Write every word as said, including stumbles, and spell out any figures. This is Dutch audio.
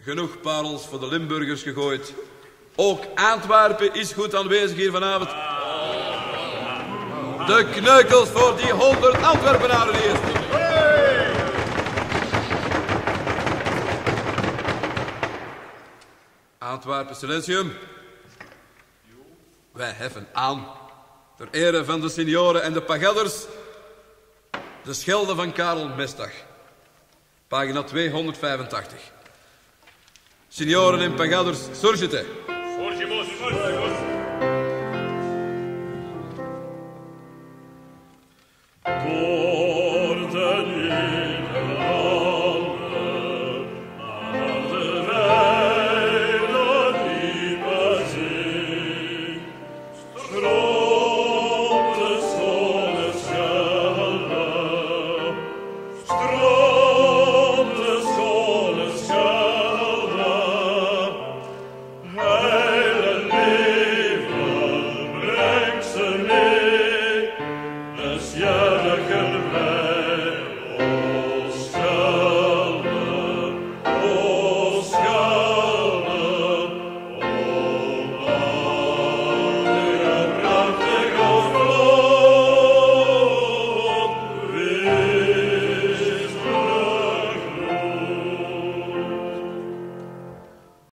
Genoeg parels voor de Limburgers gegooid. Ook Antwerpen is goed aanwezig hier vanavond. De kneukels voor die honderd Antwerpenaren eerst. Antwerpen, silentium. Wij heffen aan, ter ere van de senioren en de pagelders, de Schelde van Karel Mestdagh. Pagina tweehonderdvijfentachtig. Senioren en pagelders, surgite. Surgimos.